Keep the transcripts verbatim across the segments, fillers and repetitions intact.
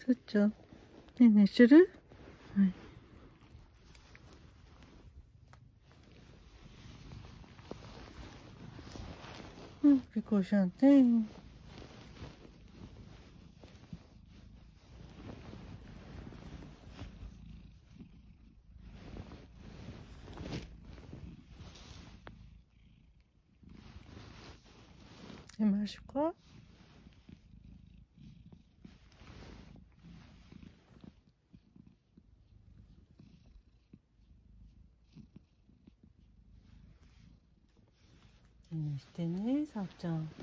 さっちゃん、ねえねえする？はい。うん、ピコちゃんね。出ましょうか？何してんね、さっちゃん。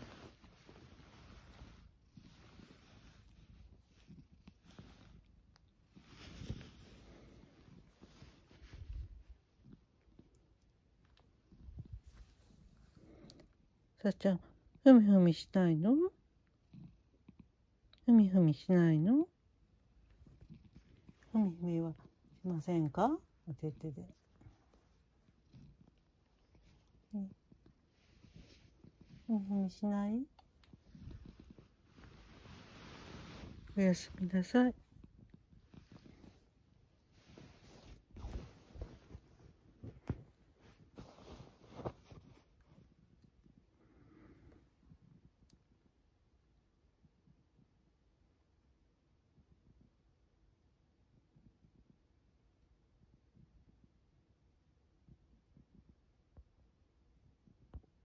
さっちゃん、ふみふみしたいの？ふみふみしないの？ふみふみはしませんか？お手手で。うん、ふみふみしない？おやすみなさい。